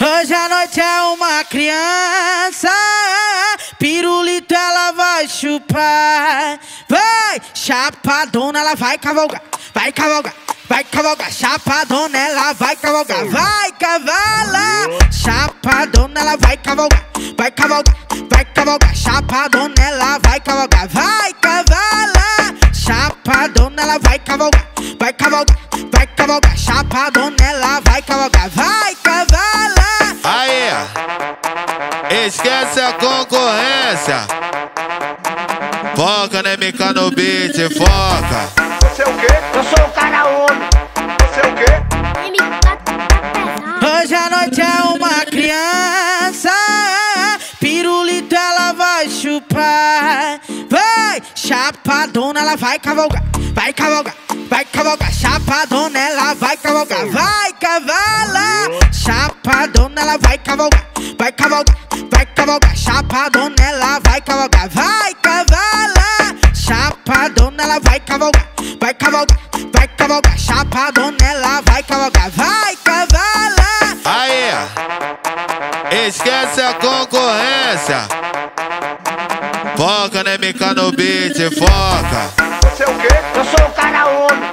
Hoje a noite é uma criança, pirulito ela vai chupar. Vai, chapadona ela vai cavalgar, vai cavalgar, vai cavalgar. Chapadona ela vai cavalgar, vai cavalar. Chapadona ela vai cavalgar, vai cavalgar, vai cavalgar. Chapadona ela vai cavalgar, vai cavalar. Chapadona ela vai cavalgar, vai cavalgar, vai cavalgar. Chapadona ela vai cavalgar, vai cavalar. Aí, esquece a concorrência. Foca, né, MK no beat, foca. Você é o quê? Eu sou o cara homem. Você é o quê? Hoje a noite é uma criança, pirulito ela vai chupar. Vai, chapadona ela vai cavalgar, vai cavalgar, vai cavalgar. Chapadona ela vai cavalgar, vai cavalar. Chapadona ela vai cavalgar, vai cavalgar, vai cavalgar. Chapadona ela vai cavalgar, vai cavalar. Chapadona ela vai cavalgar, vai cavalgar, vai cavalgar. Chapadona ela vai cavalgar, vai cavalar. Aí, esquece a concorrência. Foca, né, MK no beat, foca. Você é o quê? Eu sou o cara homem.